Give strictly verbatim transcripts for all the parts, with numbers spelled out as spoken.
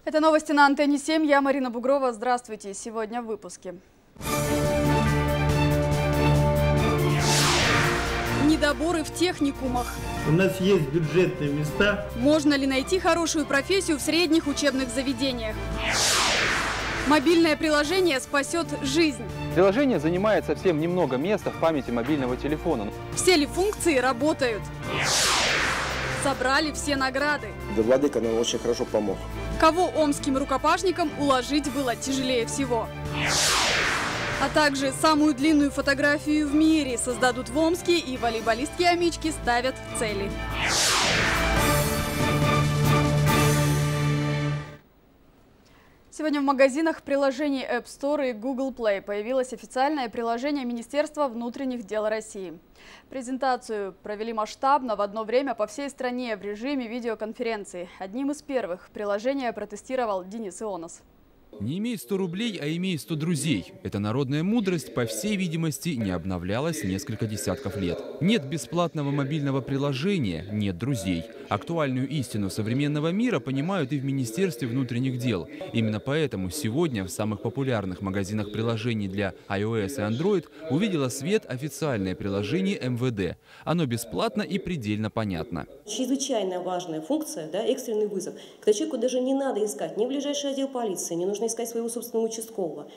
Это новости на Антенне семь. Я Марина Бугрова. Здравствуйте. Сегодня в выпуске. Недоборы в техникумах. У нас есть бюджетные места. Можно ли найти хорошую профессию в средних учебных заведениях? Мобильное приложение спасет жизнь. Приложение занимает совсем немного места в памяти мобильного телефона. Все ли функции работают? Собрали все награды. Да, владыка нам очень хорошо помог. Кого омским рукопашникам уложить было тяжелее всего? А также самую длинную фотографию в мире создадут в Омске, и волейболистки-амички ставят цели. Сегодня в магазинах приложений App Store и Google Play появилось официальное приложение Министерства внутренних дел России. Презентацию провели масштабно в одно время по всей стране в режиме видеоконференции. Одним из первых приложение протестировал Денис Ионос. Не имей сто рублей, а имей сто друзей. Эта народная мудрость, по всей видимости, не обновлялась несколько десятков лет. Нет бесплатного мобильного приложения, нет друзей. Актуальную истину современного мира понимают и в Министерстве внутренних дел. Именно поэтому сегодня в самых популярных магазинах приложений для iOS и Android увидело свет официальное приложение эм вэ дэ. Оно бесплатно и предельно понятно. Чрезвычайно важная функция, да, экстренный вызов. Когда человеку даже не надо искать ни ближайший отдел полиции, не нужно искать своего собственного участкового.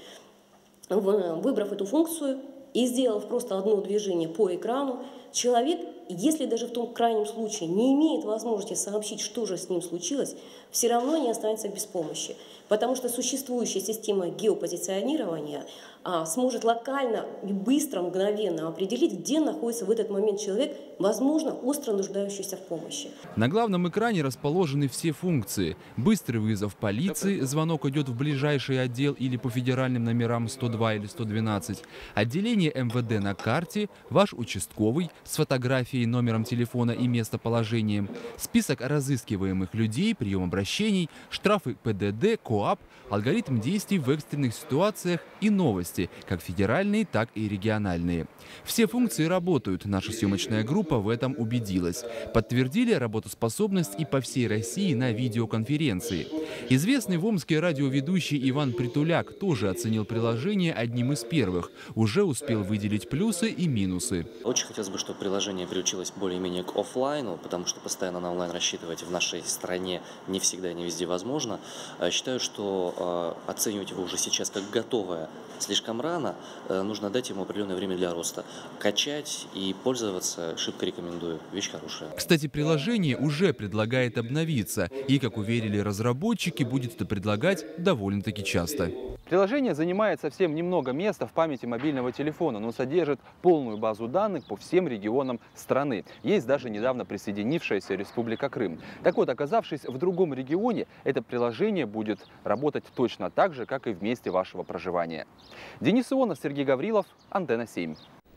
Выбрав эту функцию и сделав просто одно движение по экрану, человек, если даже в том крайнем случае не имеет возможности сообщить, что же с ним случилось, все равно не останется без помощи. Потому что существующая система геопозиционирования а, сможет локально и быстро, мгновенно определить, где находится в этот момент человек, возможно, остро нуждающийся в помощи. На главном экране расположены все функции. Быстрый вызов полиции, звонок идет в ближайший отдел или по федеральным номерам сто два или сто двенадцать. Отделение эм вэ дэ на карте, ваш участковый с фотографией, номером телефона и местоположением, список разыскиваемых людей, прием обращений, штрафы пэ дэ дэ, КоАП, алгоритм действий в экстренных ситуациях и новости, как федеральные, так и региональные. Все функции работают, наша съемочная группа в этом убедилась. Подтвердили работоспособность и по всей России на видеоконференции. Известный в Омске радиоведущий Иван Притуляк тоже оценил приложение одним из первых. Уже успел выделить плюсы и минусы. Очень хотелось бы, чтобы приложение приучилось более-менее к офлайну, потому что постоянно на онлайн рассчитывать в нашей стране не всегда и не везде возможно. Считаю, что э, оценивать его уже сейчас как готовое слишком рано. Э, нужно дать ему определенное время для роста. Качать и пользоваться шибко рекомендую. Вещь хорошая. Кстати, приложение уже предлагает обновиться. И, как уверили разработчики, будет это предлагать довольно-таки часто. Приложение занимает совсем немного места в памяти мобильного телефона, но содержит полную базу данных по всем регионам страны. Есть даже недавно присоединившаяся Республика Крым. Так вот, оказавшись в другом регионе, это приложение будет работать точно так же, как и в месте вашего проживания. Денис Ионов, Сергей Гаврилов, Антенна семь.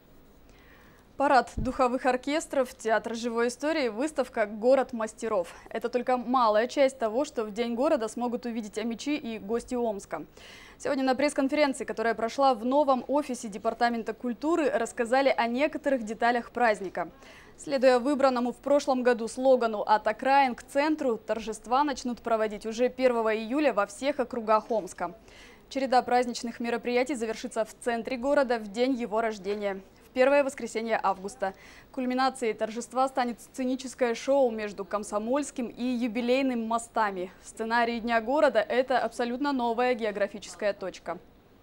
Парад духовых оркестров, театр живой истории, выставка «Город мастеров». Это только малая часть того, что в День города смогут увидеть омичи и гости Омска. Сегодня на пресс-конференции, которая прошла в новом офисе Департамента культуры, рассказали о некоторых деталях праздника. Следуя выбранному в прошлом году слогану «От окраин к центру», торжества начнут проводить уже первого июля во всех округах Омска. Череда праздничных мероприятий завершится в центре города в день его рождения. Первое воскресенье августа. Кульминацией торжества станет сценическое шоу между Комсомольским и юбилейным мостами. В сценарии Дня города это абсолютно новая географическая точка.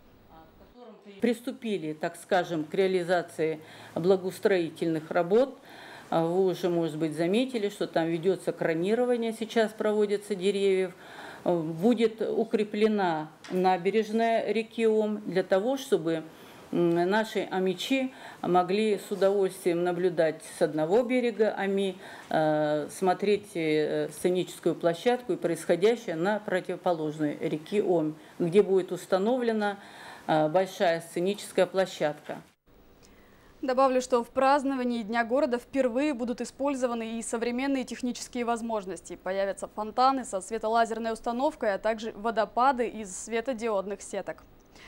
Приступили, так скажем, к реализации благоустроительных работ. Вы уже, может быть, заметили, что там ведется кронирование, сейчас проводятся деревьев. Будет укреплена набережная реки Ом для того, чтобы наши омичи могли с удовольствием наблюдать с одного берега Оми, смотреть сценическую площадку и происходящее на противоположной реке Ом, где будет установлена большая сценическая площадка. Добавлю, что в праздновании Дня города впервые будут использованы и современные технические возможности. Появятся фонтаны со светолазерной установкой, а также водопады из светодиодных сеток.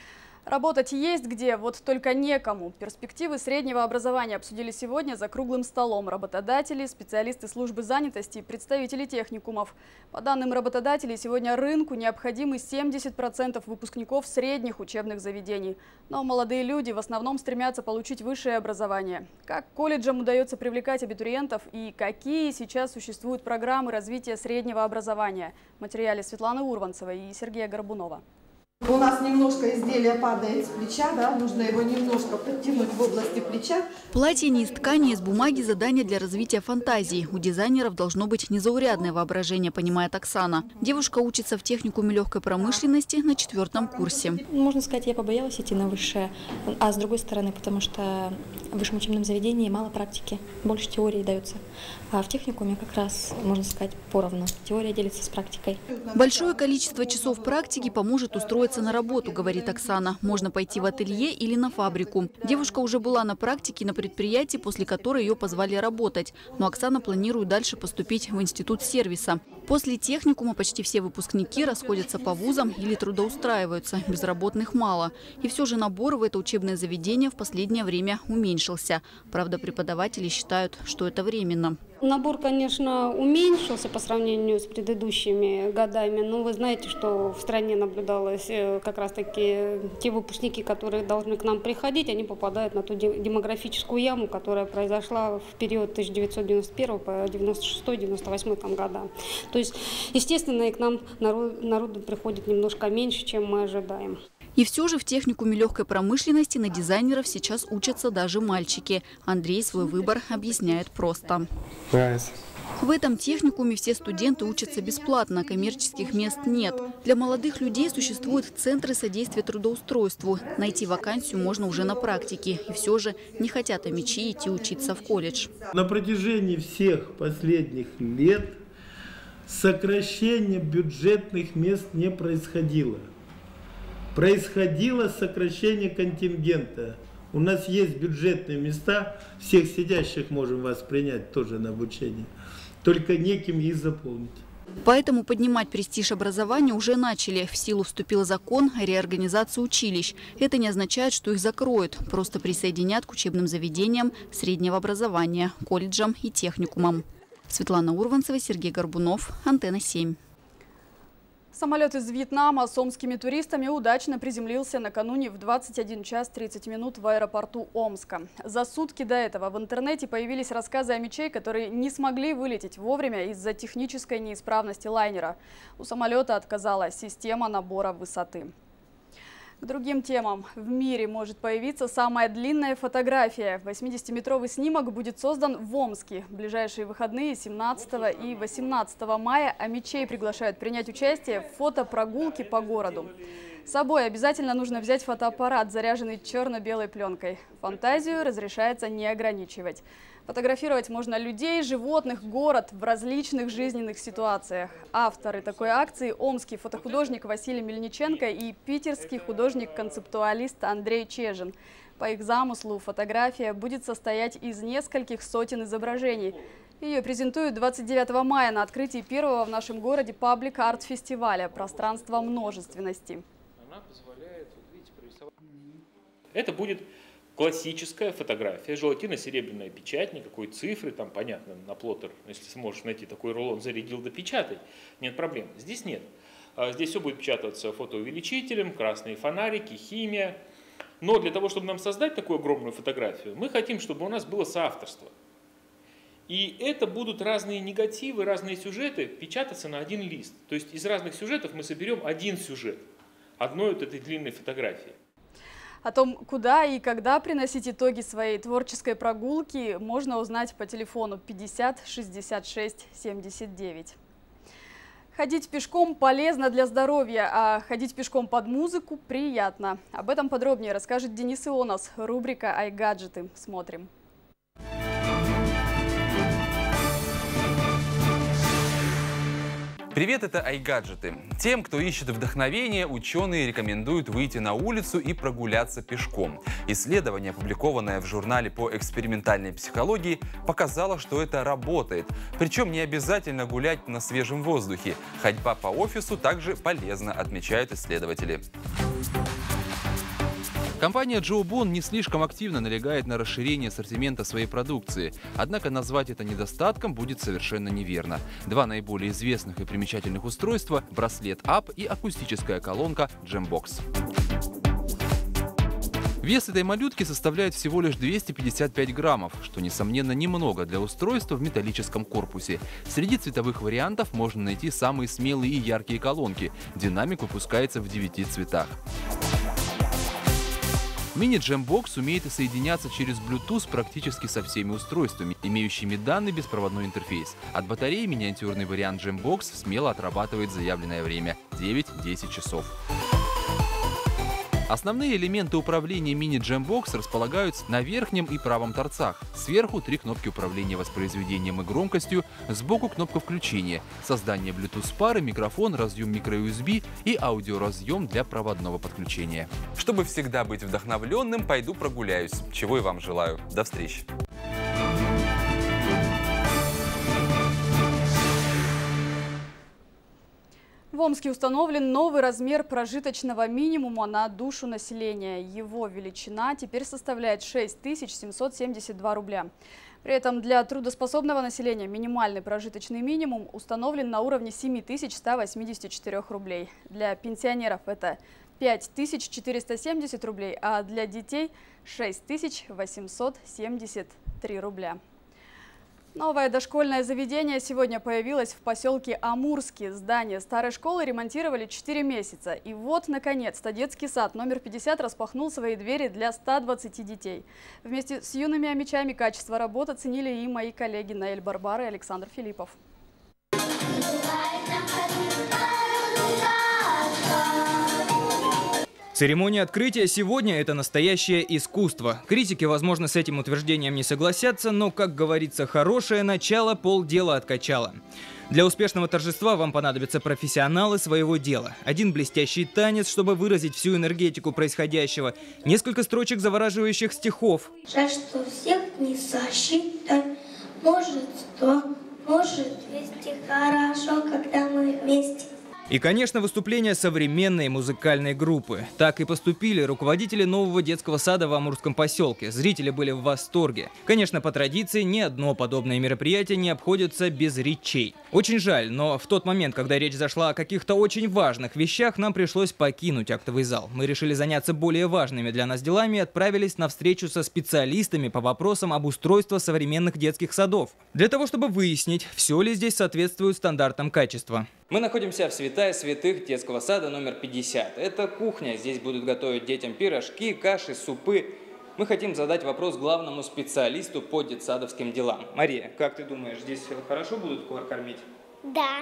Работать есть где, вот только некому. Перспективы среднего образования обсудили сегодня за круглым столом работодатели, специалисты службы занятости и представители техникумов. По данным работодателей, сегодня рынку необходимы семьдесят процентов выпускников средних учебных заведений. Но молодые люди в основном стремятся получить высшее образование. Как колледжам удается привлекать абитуриентов и какие сейчас существуют программы развития среднего образования? В материале Светланы Урванцевой и Сергея Горбунова. У нас немножко изделие падает с плеча, да, нужно его немножко подтянуть в области плеча. Платье не из ткани, а из бумаги – задание для развития фантазии. У дизайнеров должно быть незаурядное воображение, понимает Оксана. Девушка учится в техникуме легкой промышленности на четвертом курсе. Можно сказать, я побоялась идти на высшее, а с другой стороны, потому что в высшем учебном заведении мало практики, больше теории дается. А в техникуме как раз, можно сказать, поровну. Теория делится с практикой. Большое количество часов практики поможет устроиться на работу, говорит Оксана. Можно пойти в ателье или на фабрику. Девушка уже была на практике на предприятии, после которой ее позвали работать. Но Оксана планирует дальше поступить в институт сервиса. После техникума почти все выпускники расходятся по вузам или трудоустраиваются. Безработных мало. И все же набор в это учебное заведение в последнее время уменьшился. Правда, преподаватели считают, что это временно. Набор, конечно, уменьшился по сравнению с предыдущими годами, но вы знаете, что в стране наблюдалось как раз-таки те выпускники, которые должны к нам приходить, они попадают на ту демографическую яму, которая произошла в период тысяча девятьсот девяносто первого по девяносто шестой — девяносто восьмой там года. То есть, естественно, и к нам народ, народу приходит немножко меньше, чем мы ожидаем. И все же в техникуме легкой промышленности на дизайнеров сейчас учатся даже мальчики. Андрей свой выбор объясняет просто. Нравится. В этом техникуме все студенты учатся бесплатно, коммерческих мест нет. Для молодых людей существуют центры содействия трудоустройству. Найти вакансию можно уже на практике. И все же не хотят омичи идти учиться в колледж. На протяжении всех последних лет сокращение бюджетных мест не происходило. Происходило сокращение контингента. У нас есть бюджетные места, всех сидящих можем вас принять тоже на обучение, только неким их заполнить. Поэтому поднимать престиж образования уже начали. В силу вступил закон о реорганизации училищ. Это не означает, что их закроют, просто присоединят к учебным заведениям среднего образования, колледжам и техникумам. Светлана Урванцева, Сергей Горбунов, Антенна семь. Самолет из Вьетнама с омскими туристами удачно приземлился накануне в двадцать один час тридцать минут в аэропорту Омска. За сутки до этого в интернете появились рассказы омичей, которые не смогли вылететь вовремя из-за технической неисправности лайнера. У самолета отказала система набора высоты. К другим темам. В мире может появиться самая длинная фотография. восьмидесятиметровый снимок будет создан в Омске. В ближайшие выходные семнадцатого и восемнадцатого мая омичей приглашают принять участие в фотопрогулке по городу. С собой обязательно нужно взять фотоаппарат, заряженный черно-белой пленкой. Фантазию разрешается не ограничивать. Фотографировать можно людей, животных, город в различных жизненных ситуациях. Авторы такой акции – омский фотохудожник Василий Мельниченко и питерский художник-концептуалист Андрей Чежин. По их замыслу фотография будет состоять из нескольких сотен изображений. Ее презентуют двадцать девятого мая на открытии первого в нашем городе паблик-арт-фестиваля «Пространство множественности». Она позволяет, вот видите, прорисовать. Это будет классическая фотография, желательно серебряная печать, никакой цифры, там понятно, на плоттер, если сможешь найти такой рулон, зарядил, допечатай, нет проблем. Здесь нет. Здесь все будет печататься фотоувеличителем, красные фонарики, химия. Но для того, чтобы нам создать такую огромную фотографию, мы хотим, чтобы у нас было соавторство. И это будут разные негативы, разные сюжеты печататься на один лист. То есть из разных сюжетов мы соберем один сюжет одной вот этой длинной фотографии. О том, куда и когда приносить итоги своей творческой прогулки, можно узнать по телефону пятьдесят шестьдесят шесть семьдесят девять. Ходить пешком полезно для здоровья, а ходить пешком под музыку приятно. Об этом подробнее расскажет Денис Ионас. Рубрика «Ай-гаджеты». Смотрим. Привет, это iGadgets. Тем, кто ищет вдохновение, ученые рекомендуют выйти на улицу и прогуляться пешком. Исследование, опубликованное в журнале по экспериментальной психологии, показало, что это работает. Причем не обязательно гулять на свежем воздухе. Ходьба по офису также полезна, отмечают исследователи. Компания Джоубон не слишком активно налегает на расширение ассортимента своей продукции, однако назвать это недостатком будет совершенно неверно. Два наиболее известных и примечательных устройства – браслет Up и акустическая колонка Jambox. Вес этой малютки составляет всего лишь двести пятьдесят пять граммов, что, несомненно, немного для устройства в металлическом корпусе. Среди цветовых вариантов можно найти самые смелые и яркие колонки. Динамик выпускается в девяти цветах. Мини-Jambox умеет соединяться через Bluetooth практически со всеми устройствами, имеющими данный беспроводной интерфейс. От батареи миниатюрный вариант Jambox смело отрабатывает заявленное время – девять-десять часов. Основные элементы управления мини-Jambox располагаются на верхнем и правом торцах. Сверху три кнопки управления воспроизведением и громкостью, сбоку кнопка включения, создание Bluetooth-пары, микрофон, разъем микро-ю эс би и аудиоразъем для проводного подключения. Чтобы всегда быть вдохновленным, пойду прогуляюсь, чего и вам желаю. До встречи! В Омске установлен новый размер прожиточного минимума на душу населения. Его величина теперь составляет шесть тысяч семьсот семьдесят два рубля. При этом для трудоспособного населения минимальный прожиточный минимум установлен на уровне семи тысяч ста восьмидесяти четырёх рублей. Для пенсионеров это пять тысяч четыреста семьдесят рублей, а для детей шесть тысяч восемьсот семьдесят три рубля. Новое дошкольное заведение сегодня появилось в поселке Амурский. Здание старой школы ремонтировали четыре месяца. И вот, наконец-то, детский сад номер пятьдесят распахнул свои двери для ста двадцати детей. Вместе с юными омичами качество работ оценили и мои коллеги Наэль Барбар и Александр Филиппов. Церемония открытия сегодня – это настоящее искусство. Критики, возможно, с этим утверждением не согласятся, но, как говорится, хорошее начало полдела откачало. Для успешного торжества вам понадобятся профессионалы своего дела. Один блестящий танец, чтобы выразить всю энергетику происходящего. Несколько строчек завораживающих стихов. Жаль, что всех не сосчитать. Может, сто, может, двести. Хорошо, когда мы вместе. И, конечно, выступление современной музыкальной группы. Так и поступили руководители нового детского сада в Амурском поселке. Зрители были в восторге. Конечно, по традиции, ни одно подобное мероприятие не обходится без речей. Очень жаль, но в тот момент, когда речь зашла о каких-то очень важных вещах, нам пришлось покинуть актовый зал. Мы решили заняться более важными для нас делами и отправились на встречу со специалистами по вопросам обустройства современных детских садов. Для того, чтобы выяснить, все ли здесь соответствует стандартам качества. Мы находимся в святая святых детского сада номер пятьдесят. Это кухня. Здесь будут готовить детям пирожки, каши, супы. Мы хотим задать вопрос главному специалисту по детсадовским делам. Мария, как ты думаешь, здесь хорошо будут кормить? Да.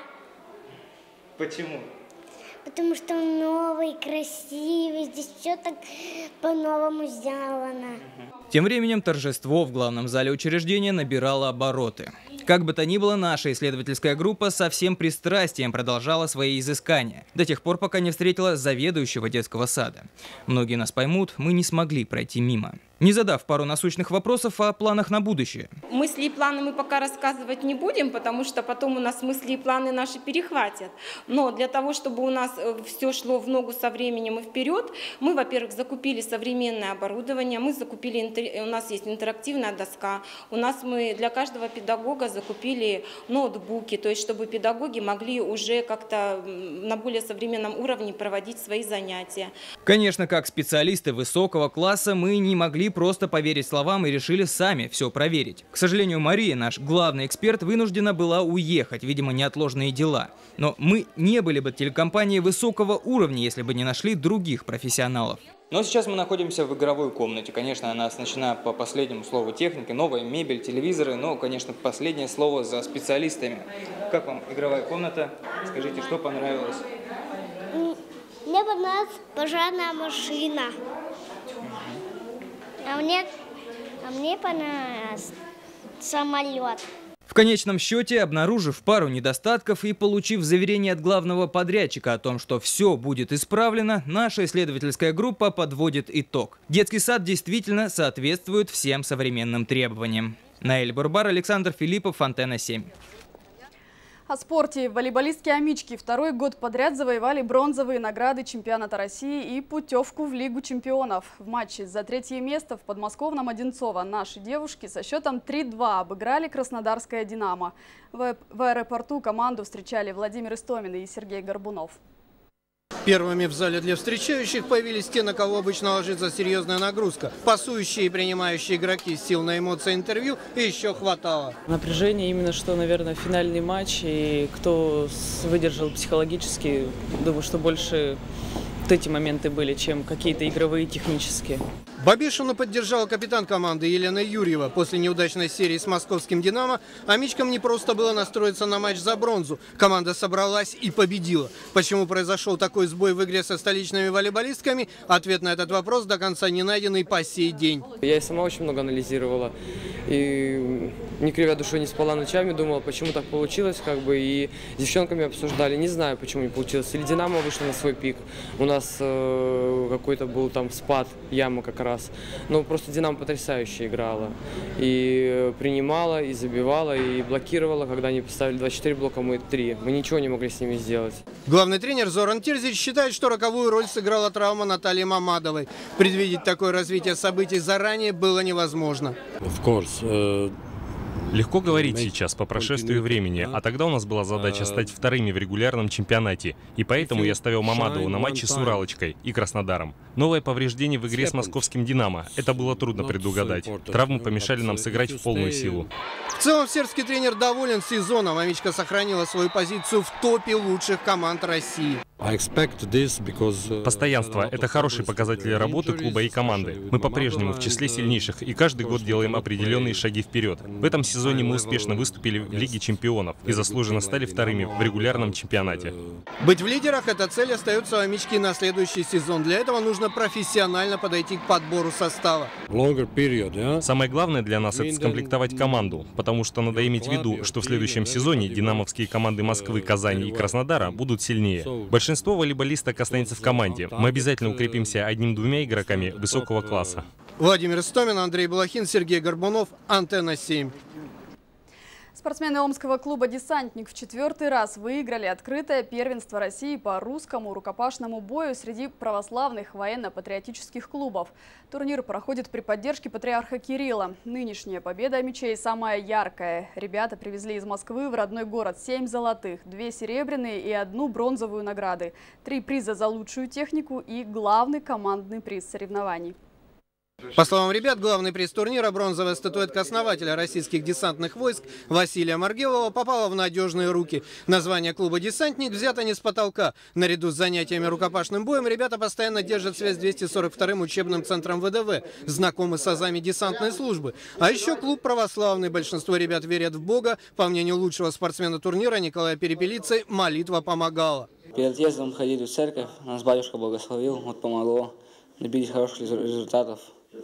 Почему? Потому что он новый, красивый, здесь все так по-новому сделано. Тем временем торжество в главном зале учреждения набирало обороты. Как бы то ни было, наша исследовательская группа со всем пристрастием продолжала свои изыскания, до тех пор, пока не встретила заведующего детского сада. Многие нас поймут, мы не смогли пройти мимо, не задав пару насущных вопросов о планах на будущее. Мысли и планы мы пока рассказывать не будем, потому что потом у нас мысли и планы наши перехватят. Но для того, чтобы у нас все шло в ногу со временем и вперед, мы, во-первых, закупили современное оборудование, мы закупили, у нас есть интерактивная доска, у нас мы для каждого педагога закупили ноутбуки, то есть чтобы педагоги могли уже как-то на более современном уровне проводить свои занятия. Конечно, как специалисты высокого класса мы не могли просто поверить словам и решили сами все проверить. К сожалению, Мария, наш главный эксперт, вынуждена была уехать, видимо, неотложные дела. Но мы не были бы телекомпанией высокого уровня, если бы не нашли других профессионалов. Но сейчас мы находимся в игровой комнате. Конечно, она оснащена по последнему слову техники, новая мебель, телевизоры, но, конечно, последнее слово за специалистами. Как вам игровая комната? Скажите, что понравилось? Мне понравилась пожарная машина. А мне, а мне понравился самолет. В конечном счете, обнаружив пару недостатков и получив заверение от главного подрядчика о том, что все будет исправлено, наша исследовательская группа подводит итог. Детский сад действительно соответствует всем современным требованиям. Наэль Барбар, Александр Филиппов, Антенна семь. О спорте. Волейболистки «Амички» второй год подряд завоевали бронзовые награды чемпионата России и путевку в Лигу чемпионов. В матче за третье место в подмосковном Одинцово наши девушки со счетом три-два обыграли краснодарское «Динамо». В аэропорту команду встречали Владимир Истомин и Сергей Горбунов. Первыми в зале для встречающих появились те, на кого обычно ложится серьезная нагрузка. Пасующие и принимающие игроки, сил на эмоции интервью и еще хватало. Напряжение именно что, наверное, финальный матч. И кто выдержал психологически, думаю, что больше вот эти моменты были, чем какие-то игровые, технические. Бабишину поддержала капитан команды Елена Юрьева. После неудачной серии с московским «Динамо» амичкам не просто было настроиться на матч за бронзу. Команда собралась и победила. Почему произошел такой сбой в игре со столичными волейболистками? Ответ на этот вопрос до конца не найденный по сей день. Я и сама очень много анализировала. И не кривя душой, не спала ночами, думала, почему так получилось. Как бы, и с девчонками обсуждали. Не знаю, почему не получилось. Или «Динамо» вышла на свой пик. У нас э, какой-то был там спад, яма как раз. Но просто «Динамо» потрясающе играла. И принимала, и забивала, и блокировала. Когда они поставили двадцать четыре блока, мы три. Мы ничего не могли с ними сделать. Главный тренер Зоран Терзич считает, что роковую роль сыграла травма Натальи Мамадовой. Предвидеть такое развитие событий заранее было невозможно. Of course, uh... Легко говорить сейчас, по прошествию времени, а тогда у нас была задача стать вторыми в регулярном чемпионате, и поэтому я ставил Мамадову на матчи с Уралочкой и Краснодаром. Новое повреждение в игре с московским «Динамо» — это было трудно предугадать. Травмы помешали нам сыграть в полную силу. В целом, сербский тренер доволен сезоном. Амичка сохранила свою позицию в топе лучших команд России. Постоянство – это хороший показатель работы клуба и команды. Мы по-прежнему в числе сильнейших и каждый год делаем определенные шаги вперед. В этом сезоне мы успешно выступили в Лиге чемпионов и заслуженно стали вторыми в регулярном чемпионате. Быть в лидерах – эта цель остается у Амички на следующий сезон. Для этого нужно профессионально подойти к подбору состава. Самое главное для нас – это скомплектовать команду, потому что надо иметь в виду, что в следующем сезоне динамовские команды Москвы, Казани и Краснодара будут сильнее. Большинство волейболисток останется в команде. Мы обязательно укрепимся одним-двумя игроками высокого класса. Владимир Истомин, Андрей Балахин, Сергей Горбунов, Антенна семь. Спортсмены омского клуба «Десантник» в четвертый раз выиграли открытое первенство России по русскому рукопашному бою среди православных военно-патриотических клубов. Турнир проходит при поддержке патриарха Кирилла. Нынешняя победа амичей самая яркая. Ребята привезли из Москвы в родной город семь золотых, две серебряные и одну бронзовую награды, три приза за лучшую технику и главный командный приз соревнований. По словам ребят, главный приз турнира – бронзовая статуэтка основателя российских десантных войск Василия Маргелова попала в надежные руки. Название клуба «Десантник» взято не с потолка. Наряду с занятиями рукопашным боем ребята постоянно держат связь с двести сорок вторым учебным центром вэ дэ вэ, знакомы с азами десантной службы. А еще клуб православный. Большинство ребят верят в Бога. По мнению лучшего спортсмена турнира Николая Перепелицы, молитва помогала. Перед отъездом ходили в церковь, нас батюшка благословил, вот помогло добились хороших результатов.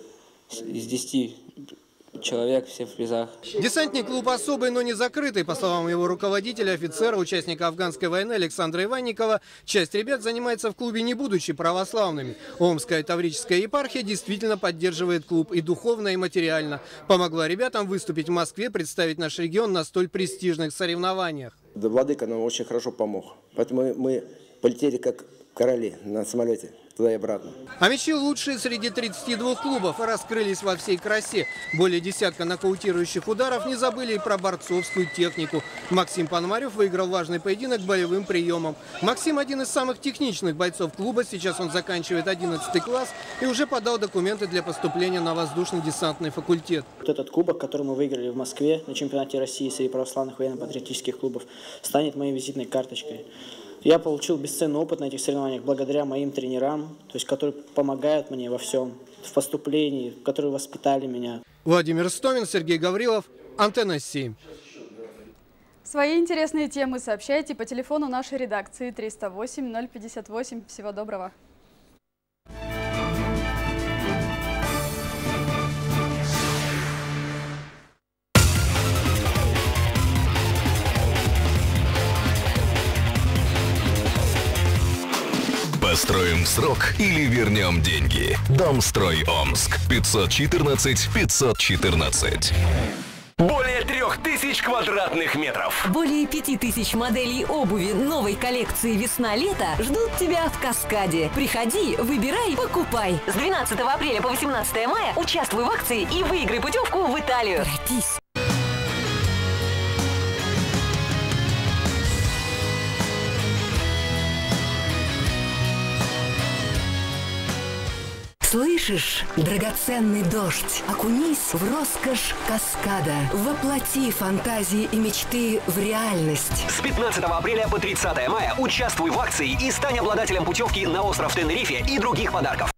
Из десяти человек, все в призах. Десантник клуб особый, но не закрытый. По словам его руководителя, офицера, участника афганской войны Александра Иванникова, часть ребят занимается в клубе, не будучи православными. Омская Таврическая епархия действительно поддерживает клуб и духовно, и материально. Помогла ребятам выступить в Москве, представить наш регион на столь престижных соревнованиях. Да, владыка нам очень хорошо помог. Поэтому мы полетели как короли на самолете. Туда и обратно. Амичи лучшие среди тридцати двух клубов раскрылись во всей красе. Более десятка нокаутирующих ударов, не забыли и про борцовскую технику. Максим Пономарев выиграл важный поединок боевым приемом. Максим один из самых техничных бойцов клуба. Сейчас он заканчивает одиннадцатый класс и уже подал документы для поступления на воздушно-десантный факультет. Вот этот кубок, который мы выиграли в Москве на чемпионате России среди православных военно-патриотических клубов, станет моей визитной карточкой. Я получил бесценный опыт на этих соревнованиях благодаря моим тренерам, то есть, которые помогают мне во всем, в поступлении, которые воспитали меня. Владимир Истомин, Сергей Гаврилов, Антенна семь. Свои интересные темы сообщайте по телефону нашей редакции триста восемь ноль пятьдесят восемь. Всего доброго. Построим в срок или вернем деньги. Домстрой Омск. пятьсот четырнадцать пятьсот четырнадцать. Более трех трех тысяч квадратных метров. Более пяти тысяч моделей обуви новой коллекции «Весна-лето» ждут тебя в «Каскаде». Приходи, выбирай, покупай. С двенадцатого апреля по восемнадцатое мая участвуй в акции и выиграй путевку в Италию. Торопись! Слышишь, драгоценный дождь, окунись в роскошь Каскада. Воплоти фантазии и мечты в реальность. С пятнадцатого апреля по тридцатое мая участвуй в акции и стань обладателем путевки на остров Тенерифе и других подарков.